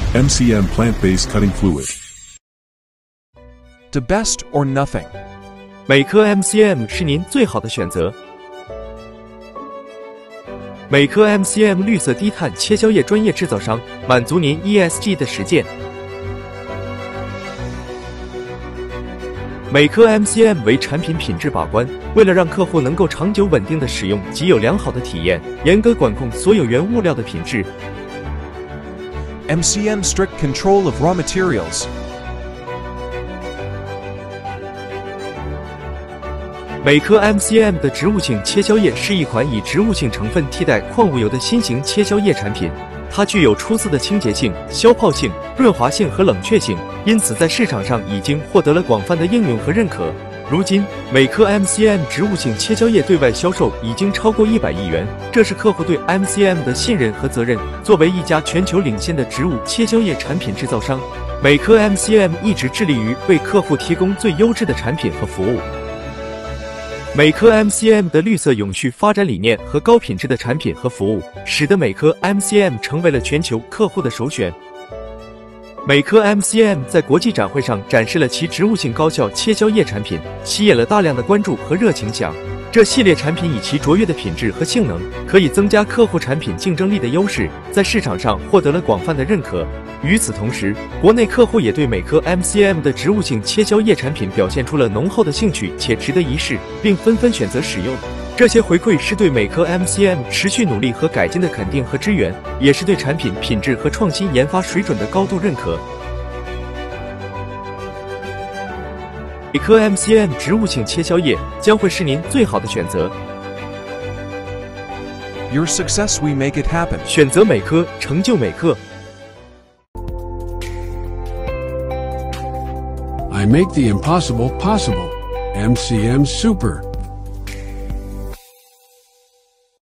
MCM plant-based cutting fluid. The best or nothing. 美科 MCM 是您最好的选择。美科 MCM 绿色低碳切削液专业制造商，满足您 ESG 的实践。美科 MCM 为产品品质把关，为了让客户能够长久稳定的使用及有良好的体验，严格管控所有原物料的品质。 MCM strict control of raw materials. 美科 MCM 的植物性切削液是一款以植物性成分替代矿物油的新型切削液产品，它具有出色的清洁性、消泡性、润滑性和冷却性，因此在市场上已经获得了广泛的应用和认可。如今，美科 MCM 植物性切削液对外销售已经超过100亿元，这是客户对 MCM 的信任和责任。作为一家全球领先的植物切削液产品制造商，美科 MCM 一直致力于为客户提供最优质的产品和服务。美科 MCM 的绿色永续发展理念和高品质的产品和服务，使得美科 MCM 成为了全球客户的首选。美科 MCM 在国际展会上展示了其植物性高效切削液产品，吸引了大量的关注和热情响。这系列产品以其卓越的品质和性能，可以增加客户产品竞争力的优势，在市场上获得了广泛的认可。与此同时，国内客户也对美科 MCM 的植物性切削液产品表现出了浓厚的兴趣且值得一试，并纷纷选择使用。这些回馈是对美科 MCM 持续努力和改进的肯定和支援，也是对产品品质和创新研发水准的高度认可。美科 MCM 植物性切削液将会是您最好的选择。 Your success, we make it happen. 选择美科，成就美科。 I make the impossible possible. MCM Super.